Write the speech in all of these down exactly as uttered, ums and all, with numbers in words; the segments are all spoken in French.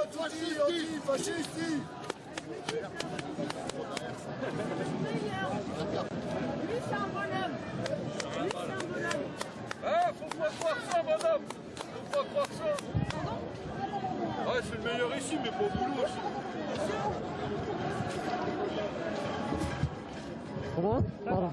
Fascisti, fascisti. Lui, c'est un bonhomme. Lui, c'est un bonhomme. Ah, faut pas croire ça, madame. Faut pas croire ça. Ouais, c'est le meilleur ici, mais pas au boulot aussi. Comment? Voilà.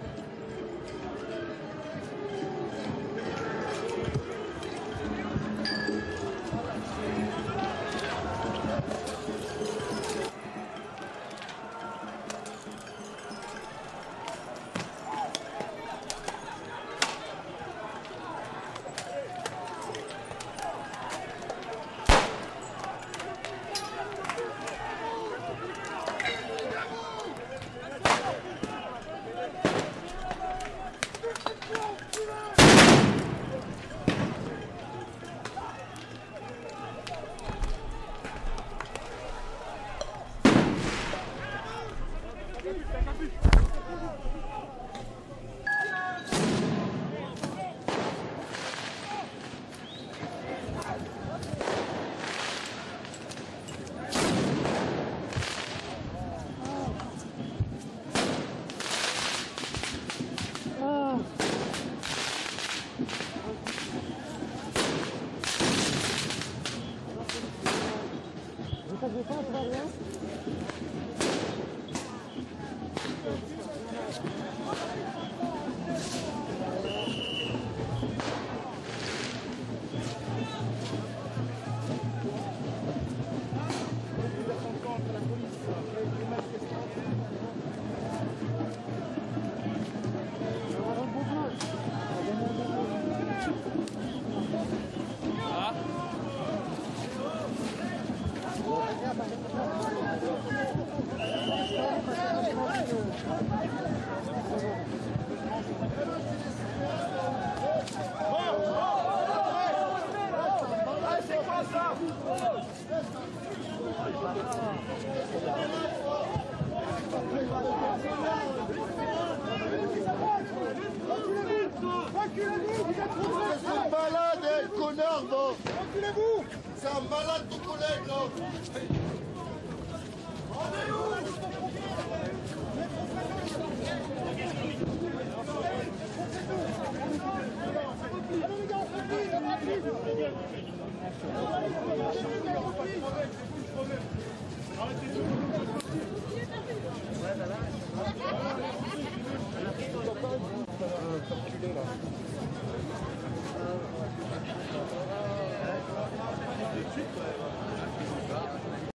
Ça fait pas, ça va bien? C'est un malade, hein, connard, non. Reculez-vous. C'est un malade, ton collègue, là.